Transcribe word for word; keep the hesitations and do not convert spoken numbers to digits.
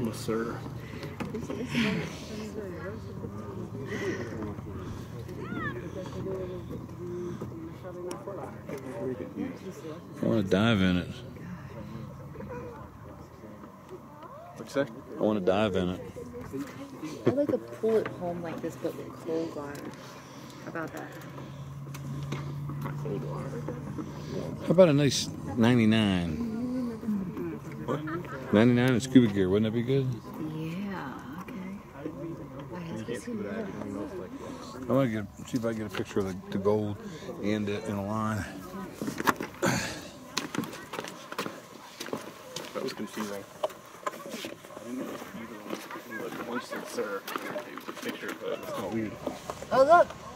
Yes, sir. I want to dive in it. What'd you say? I want to dive in it. I like a pool at home like this, but with cold water. How about that? Cold water. How about a nice ninety-nine? What? ninety-nine in scuba gear, wouldn't that be good? Yeah, okay. I have to see that. I want to get see if I can get a picture of the, the gold and it in a line. That was confusing. I didn't know if you were the one who said sir. It was a picture, but it's not weird. Oh, look!